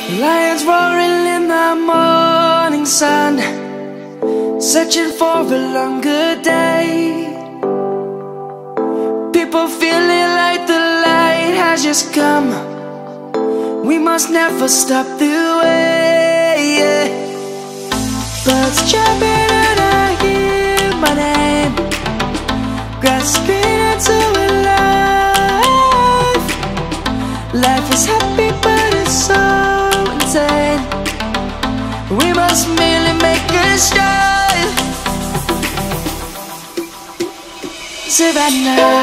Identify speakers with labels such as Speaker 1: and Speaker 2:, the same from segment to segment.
Speaker 1: Lions roaring in the morning sun, searching for a longer day. People feeling like the light has just come. We must never stop the way. Birds chirping and I hear my name, grasping into a life. Life is happy but it's so insane. We must merely make a start. Savannah,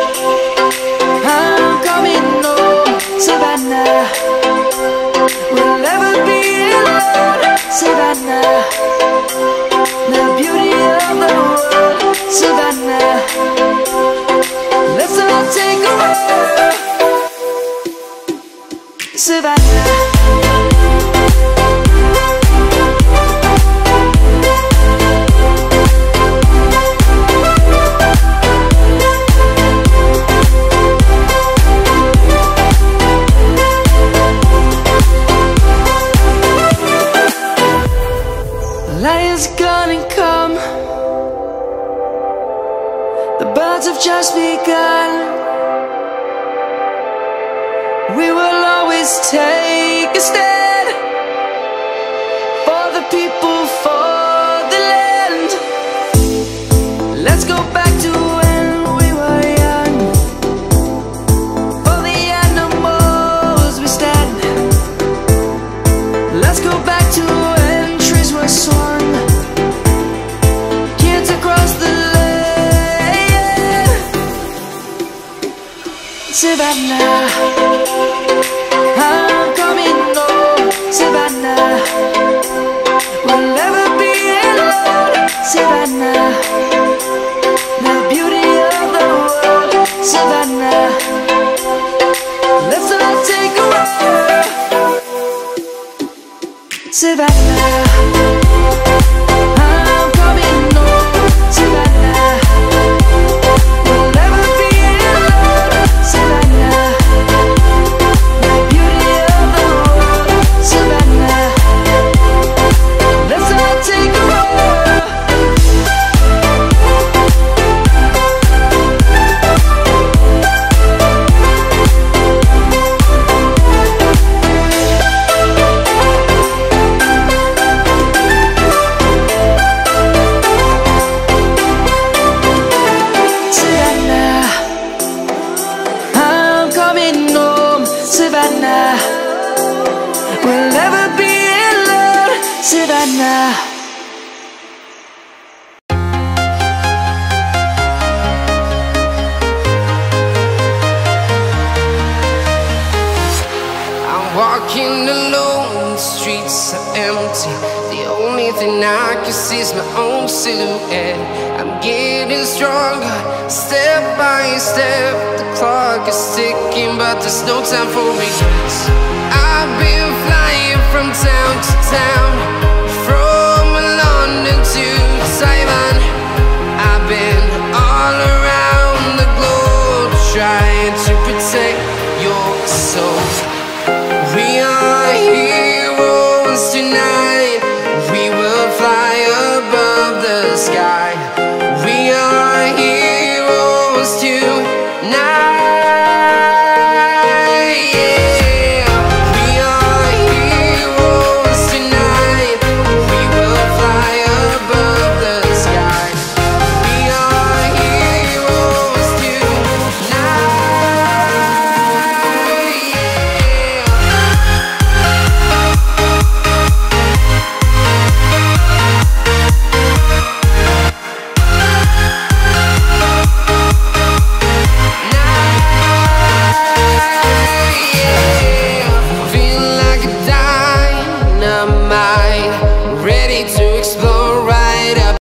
Speaker 1: I'm coming home. Savannah, we'll never be alone. Savannah, the beauty of the world. Savannah, let's all take a walk. Savannah, lion's gonna come. The birds have just begun. We will always take a stand for the people, for the land. Let's go back to when we were young. For the animals we stand. Let's go back to when trees were swung, kids across the land. Savannah, I'm coming home. Savannah, we'll never be alone. Savannah, the beauty of the world. Savannah, let's all take a walk. Savannah, I'm coming home. Savannah, we'll never be alone. Savannah, the beauty of the world. Savannah, let's all take a walk. Savannah, I'm coming home. Savannah, we'll never be alone. Savannah.
Speaker 2: I'm walking alone, the streets are empty. The only thing I can see is my own silhouette. I'm getting stronger, step by step. The clock is ticking, but there's no time for regrets. I've been flying from town to town.